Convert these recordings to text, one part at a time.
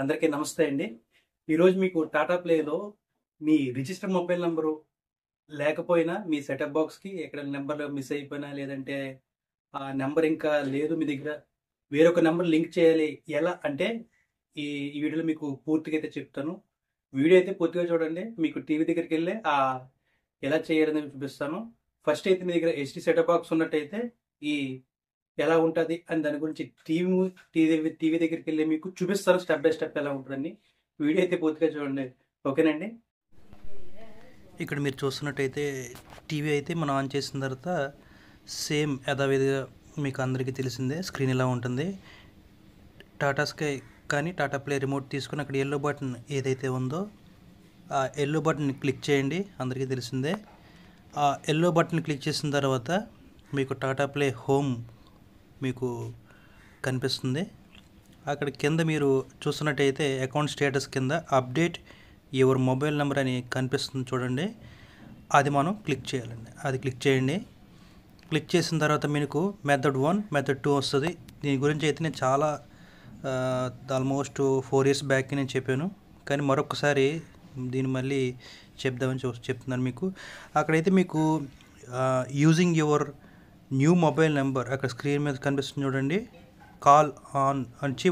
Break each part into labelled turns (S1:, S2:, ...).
S1: అందరికీ నమస్తే అండి. ఈరోజు మీకు టాటా ప్లేలో మీ రిజిస్టర్ మొబైల్ నంబరు లేకపోయినా మీ సెటప్ బాక్స్‌కి ఎక్కడ నంబర్ మిస్ అయిపోయినా లేదంటే ఆ నంబర్ ఇంకా లేదు మీ దగ్గర వేరొక నంబర్ లింక్ చేయాలి. ఎలా అంటే ఈ ఈ వీడియోలో మీకు పూర్తిగా అయితే చెప్తాను. వీడియో అయితే పూర్తిగా చూడండి. మీకు టీవీ దగ్గరికెళ్ళి ఎలా చేయాలనేది చూపిస్తాను. ఫస్ట్ అయితే మీ దగ్గర హెచ్‌డీ సెటప్ బాక్స్ ఉన్నట్టయితే ఈ ఎలా ఉంటది అని దాని గురించి టీవీ దగ్గరికెళ్ళి మీకు చూపిస్తాను స్టెప్ బై స్టెప్ ఎలా ఉంటదని. వీడియో అయితే పూర్తిగా చూడండి. ఓకేనండి? ఇక్కడ మీరు చూస్తున్నట్టయితే టీవీ అయితే మనం ఆన్ చేసిన తర్వాత సేమ్ యథావిధిగా మీకు అందరికీ తెలిసిందే స్క్రీన్ ఇలా ఉంటుంది. టాటా స్కై కానీ టాటా ప్లే రిమోట్ తీసుకుని అక్కడ యెల్లో బటన్ ఏదైతే ఉందో ఆ యెల్లో బటన్ క్లిక్ చేయండి. అందరికీ తెలిసిందే. ఆ యెల్లో బటన్ క్లిక్ చేసిన తర్వాత మీకు టాటా ప్లే హోమ్ మీకు కనిపిస్తుంది. అక్కడ కింద మీరు చూస్తున్నట్టయితే అకౌంట్ స్టేటస్ కింద అప్డేట్ యువర్ మొబైల్ నెంబర్ అని కనిపిస్తుంది చూడండి. అది మనం క్లిక్ చేయాలండి. అది క్లిక్ చేయండి. క్లిక్ చేసిన తర్వాత మీకు మెథడ్ 1 మెథడ్ 2 వస్తుంది. దీని గురించి అయితే నేను చాలా ఆల్మోస్ట్ 4 ఇయర్స్ బ్యాక్ నేను చెప్పాను. కానీ మరొకసారి దీన్ని మళ్ళీ చెప్దామని చెప్తున్నాను మీకు. అక్కడైతే మీకు using your new mobile number అక్కడ స్క్రీన్ మీద కనిపిస్తుంది చూడండి. కాల్ ఆన్ వచ్చి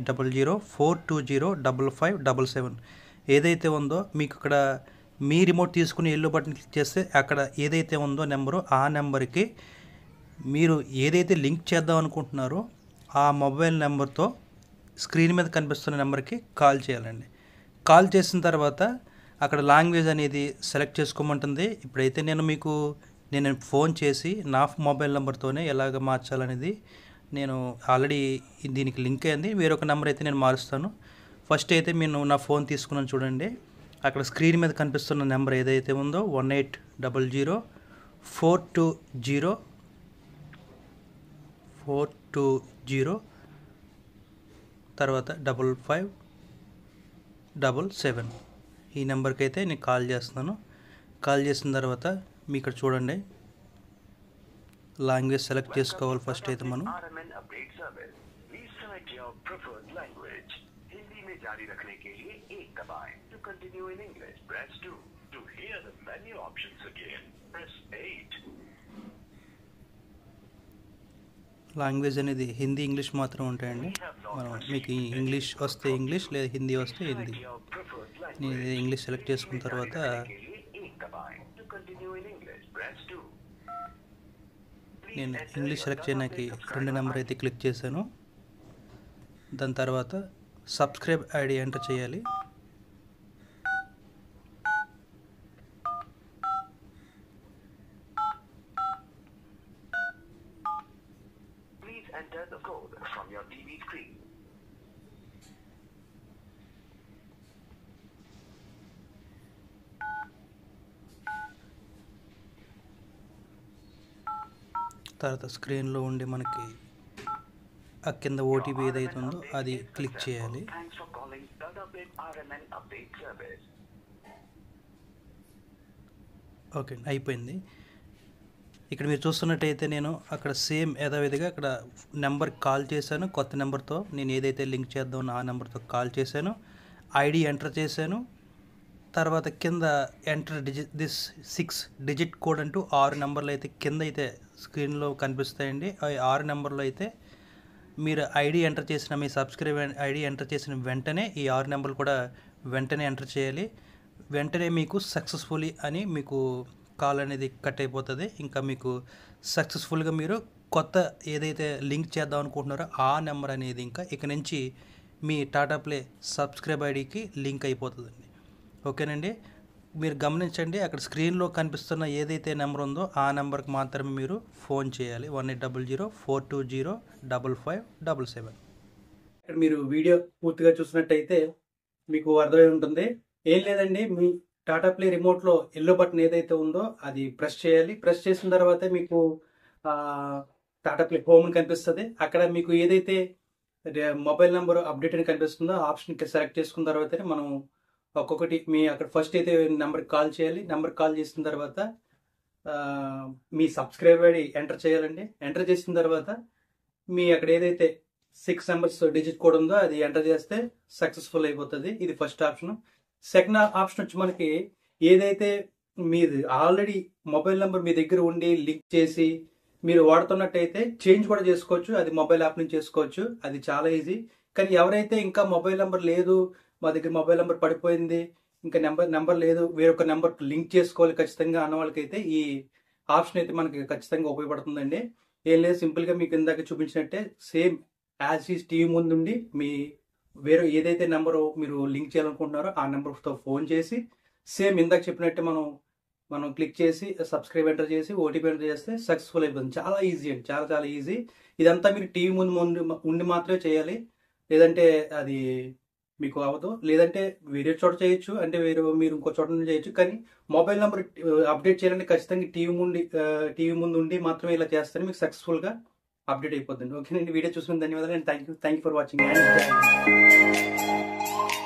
S1: 1800-420-5577 ఏదైతే ఉందో మీకు అక్కడ మీ రిమోట్ తీసుకుని ఎల్లో బటన్ క్లిక్ చేస్తే అక్కడ ఏదైతే ఉందో నెంబరు ఆ నెంబర్కి మీరు ఏదైతే లింక్ చేద్దాం అనుకుంటున్నారో ఆ మొబైల్ నెంబర్తో స్క్రీన్ మీద కనిపిస్తున్న నెంబర్కి కాల్ చేయాలండి. కాల్ చేసిన తర్వాత అక్కడ లాంగ్వేజ్ అనేది సెలెక్ట్ చేసుకోమంటుంది. ఇప్పుడైతే నేను ఫోన్ చేసి నా మొబైల్ నెంబర్తోనే ఎలాగ మార్చాలనేది నేను ఆల్రెడీ దీనికి లింక్ అయింది. వేరొక నెంబర్ అయితే నేను మారుస్తాను. ఫస్ట్ అయితే నేను నా ఫోన్ తీసుకున్నాను చూడండి. అక్కడ స్క్రీన్ మీద కనిపిస్తున్న నెంబర్ ఏదైతే ఉందో 1800-420 తర్వాత 5577 ఈ నెంబర్కి అయితే నేను కాల్ చేస్తున్నాను. కాల్ చేసిన తర్వాత మీ ఇక్కడ చూడండి లాంగ్వేజ్ సెలెక్ట్ చేసుకోవాలి. ఫస్ట్ అయితే మనం లాంగ్వేజ్ అనేది హిందీ ఇంగ్లీష్ మాత్రం ఉంటాయండి. మనం మీకు ఇంగ్లీష్ వస్తే ఇంగ్లీష్ లేదా హిందీ వస్తే హిందీ. నేను ఇంగ్లీష్ సెలెక్ట్ చేసుకున్న తర్వాత నేను ఇంగ్లీష్ సెలెక్ట్ చేయడానికి 2 నెంబర్ అయితే క్లిక్ చేశాను. దాని తర్వాత సబ్స్క్రైబ్ ఐడి ఎంటర్ చేయాలి. తర్వాత స్క్రీన్లో ఉండి మనకి ఆ కింద ఓటీపీ ఏదైతే ఉందో అది క్లిక్ చేయాలి. ఓకే అయిపోయింది. ఇక్కడ మీరు చూస్తున్నట్టయితే నేను అక్కడ సేమ్ యథావిధిగా అక్కడ నెంబర్ కాల్ చేశాను. కొత్త నెంబర్తో నేను ఏదైతే లింక్ చేద్దామో ఆ నెంబర్తో కాల్ చేశాను. ఐడి ఎంటర్ చేశాను. తర్వాత కింద ఎంటర్ దిస్ 6 డిజిట్ కోడ్ అంటూ 6 నెంబర్లు అయితే కింద అయితే స్క్రీన్లో కనిపిస్తాయండి. ఆ 6 నెంబర్లు అయితే మీరు ఐడి ఎంటర్ చేసిన మీ సబ్స్క్రైబ్ ఐడి ఎంటర్ చేసిన వెంటనే ఈ 6 నెంబర్లు కూడా వెంటనే ఎంటర్ చేయాలి. వెంటనే మీకు సక్సెస్ఫుల్లీ అని మీకు కాల్ అనేది కట్ అయిపోతుంది. ఇంకా మీకు సక్సెస్ఫుల్గా మీరు కొత్త ఏదైతే లింక్ చేద్దాం అనుకుంటున్నారో ఆ నెంబర్ అనేది ఇంకా ఇక నుంచి మీ టాటా ప్లే సబ్స్క్రైబ్ ఐడికి లింక్ అయిపోతుందండి. ఓకేనండి. మీరు గమనించండి అక్కడ స్క్రీన్లో కనిపిస్తున్న ఏదైతే నెంబర్ ఉందో ఆ నెంబర్కి మాత్రమే మీరు ఫోన్ చేయాలి. 1800-420-5577. ఇక్కడ మీరు వీడియో పూర్తిగా చూసినట్టయితే మీకు అర్థమై ఉంటుంది. ఏం లేదండి, మీ టాటా ప్లే రిమోట్లో ఎల్లో బటన్ ఏదైతే ఉందో అది ప్రెస్ చేయాలి. ప్రెస్ చేసిన తర్వాత మీకు టాటా ప్లే హోమ్ కనిపిస్తుంది. అక్కడ మీకు ఏదైతే మొబైల్ నెంబర్ అప్డేట్ అని కనిపిస్తుందో ఆప్షన్ సెలెక్ట్ చేసుకున్న తర్వాతనే మనం ఒక్కొక్కటి మీ అక్కడ ఫస్ట్ అయితే నెంబర్కి కాల్ చేయాలి. నెంబర్కి కాల్ చేసిన తర్వాత మీ సబ్స్క్రైబ్ ఐడి ఎంటర్ చేయాలండి. ఎంటర్ చేసిన తర్వాత మీ అక్కడ ఏదైతే 6 నెంబర్స్ డిజిట్ కోడ్ ఉందో అది ఎంటర్ చేస్తే సక్సెస్ఫుల్ అయిపోతుంది. ఇది ఫస్ట్ ఆప్షన్. సెకండ్ ఆప్షన్ వచ్చి మనకి ఏదైతే మీది ఆల్రెడీ మొబైల్ నెంబర్ మీ దగ్గర ఉండి లింక్ చేసి మీరు వాడుతున్నట్టయితే చేంజ్ కూడా చేసుకోవచ్చు. అది మొబైల్ యాప్ నుంచి చేసుకోవచ్చు. అది చాలా ఈజీ. కానీ ఎవరైతే ఇంకా మొబైల్ నెంబర్ లేదు, మా దగ్గర మొబైల్ నెంబర్ పడిపోయింది, ఇంకా నెంబర్ లేదు, వేరొక నెంబర్ లింక్ చేసుకోవాలి ఖచ్చితంగా అన్న వాళ్ళకైతే ఈ ఆప్షన్ అయితే మనకి ఖచ్చితంగా ఉపయోగపడుతుందండి. ఏం లేదు, సింపుల్గా మీకు ఇందాక చూపించినట్టే సేమ్ యాజ్ ఈజ్ టీవీ ముందుండి మీ వేరే ఏదైతే నెంబర్ మీరు లింక్ చేయాలనుకుంటున్నారో ఆ నెంబర్తో ఫోన్ చేసి సేమ్ ఇందాక చెప్పినట్టే మనం క్లిక్ చేసి సబ్స్క్రైబ్ ఎంటర్ చేసి ఓటీపీ ఎంటర్ చేస్తే సక్సెస్ఫుల్ అయిపోతుంది. చాలా ఈజీ అండి, చాలా చాలా ఈజీ. ఇదంతా మీరు టీవీ ముందు ఉండి మాత్రమే చేయాలి, లేదంటే అది మీకు అవ్వదు. లేదంటే వేరే చోట చేయొచ్చు, అంటే మీరు ఇంకో చోట నుండి చేయొచ్చు. కానీ మొబైల్ నెంబర్ అప్డేట్ చేయాలంటే ఖచ్చితంగా టీవీ ముందు ఉండి మాత్రమే ఇలా చేస్తే మీకు సక్సెస్ఫుల్గా అప్డేట్ అయిపోతుంది. ఓకేనండి, వీడియో చూసిన ధన్యవాదాలు and thank you for watching.